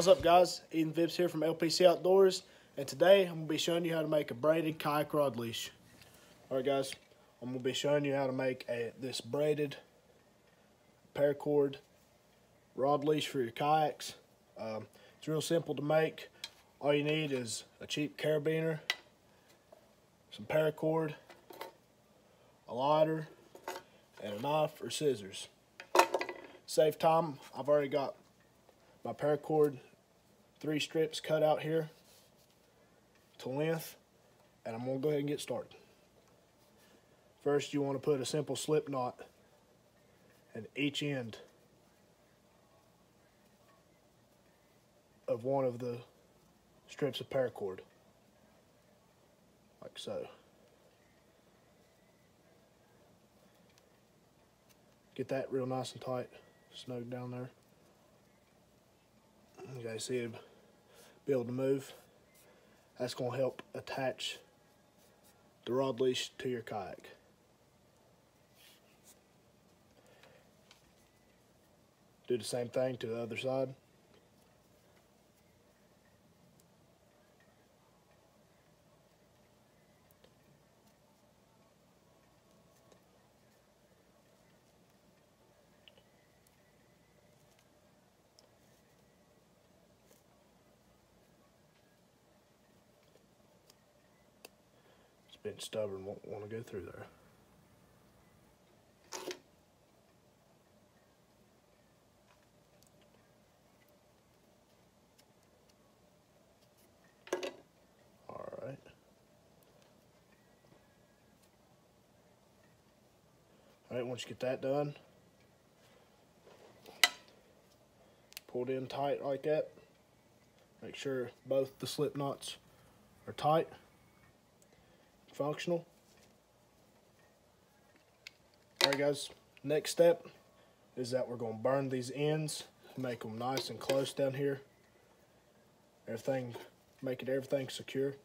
What's up, guys? Ethan Phipps here from LPC Outdoors, and today I'm going to be showing you how to make a braided kayak rod leash. Alright guys, I'm going to be showing you how to make this braided paracord rod leash for your kayaks. It's real simple to make. All you need is a cheap carabiner, some paracord, a lighter, and a knife or scissors. Save time. I've already got my paracord 3 strips cut out here to length, and I'm going to go ahead and get started. First, you want to put a simple slip knot at each end of one of the strips of paracord, like so. Get that real nice and tight, snug down there. You guys see it be able to move. That's going to help attach the rod leash to your kayak. Do the same thing to the other side. Been stubborn, won't want to go through there. Alright. Alright, once you get that done, pull it in tight like that. Make sure both the slip knots are tight, functional. Alright guys, next step is that we're going to burn these ends, make them nice and close down here. Make everything secure.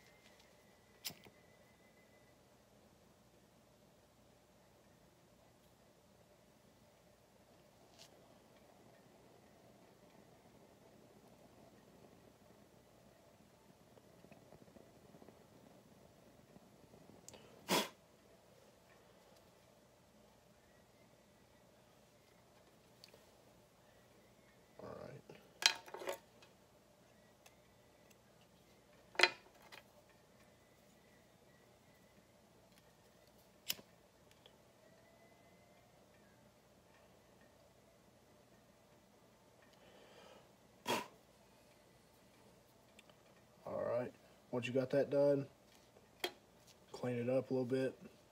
Once you got that done, clean it up a little bit.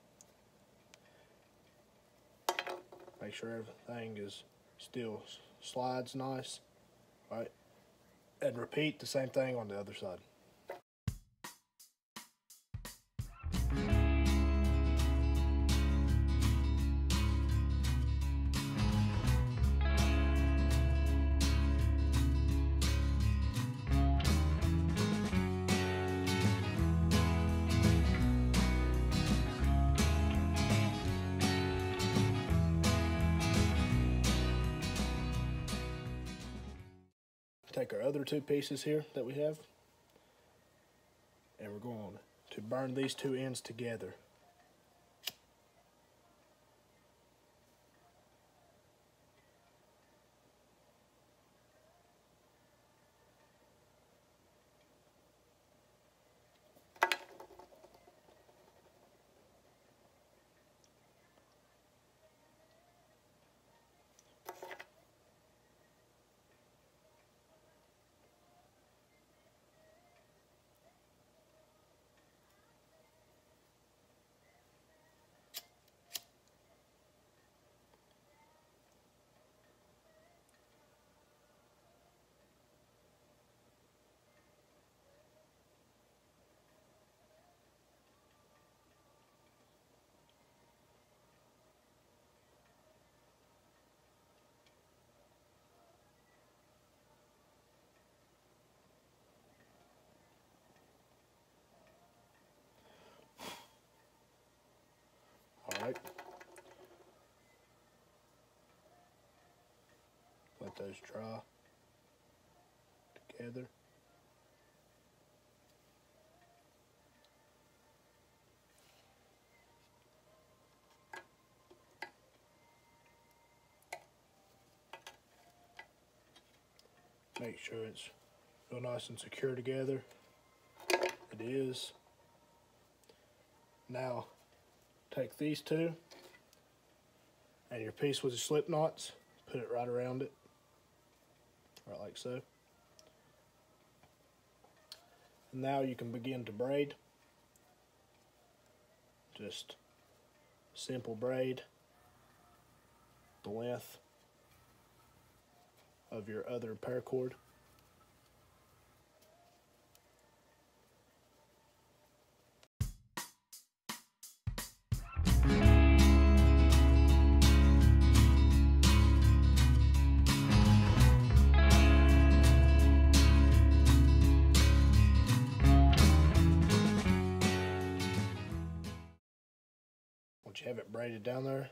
Make sure everything is still slides nice, right? And repeat the same thing on the other side. Take our other 2 pieces here that we have, and we're going to burn these 2 ends together. Alright. Let those dry. together. Make sure it's real nice and secure together. It is. Now, take these two and your piece with the slip knots, put it right around it, right like so. And now you can begin to braid. Just simple braid the length of your other paracord. Once you have it braided down there,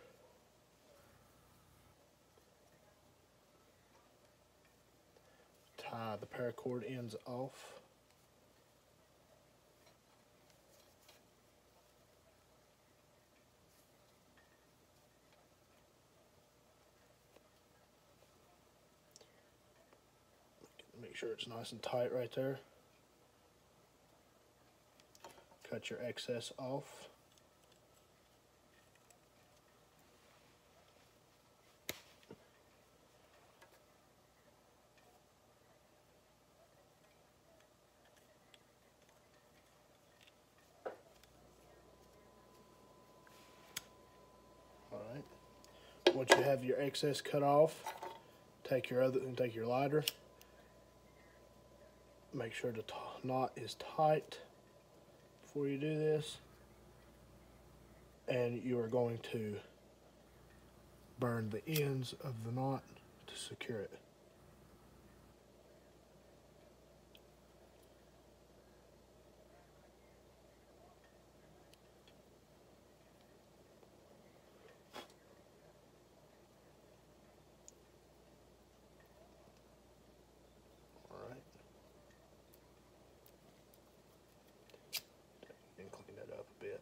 tie the paracord ends off. Make sure it's nice and tight right there. Cut your excess off. Alright. Once you have your excess cut off, take your lighter. Make sure the knot is tight before you do this. And you are going to burn the ends of the knot to secure it. Alright. And clean that up a bit.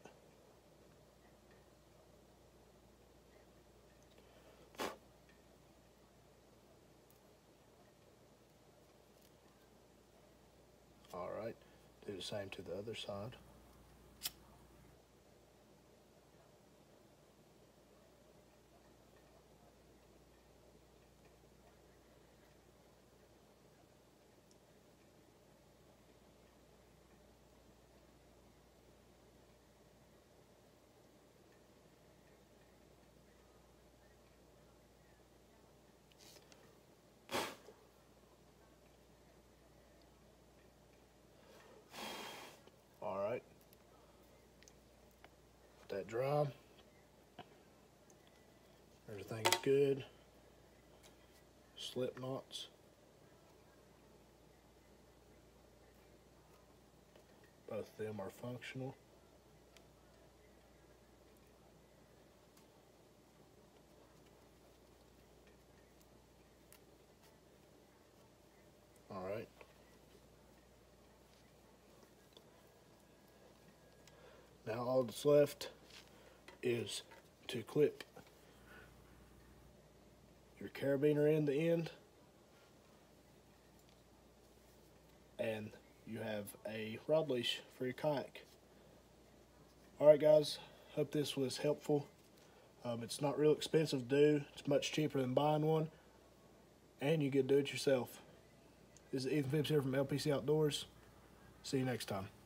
Alright, do the same to the other side. Alright, let that dry. Everything's good. Slip knots. Both of them are functional. Alright. Now all that's left is to clip your carabiner in the end, and you have a rod leash for your kayak. Alright guys, hope this was helpful. It's not real expensive to do. It's much cheaper than buying one, and you get to do it yourself. This is Ethan Phipps here from LPC Outdoors. See you next time.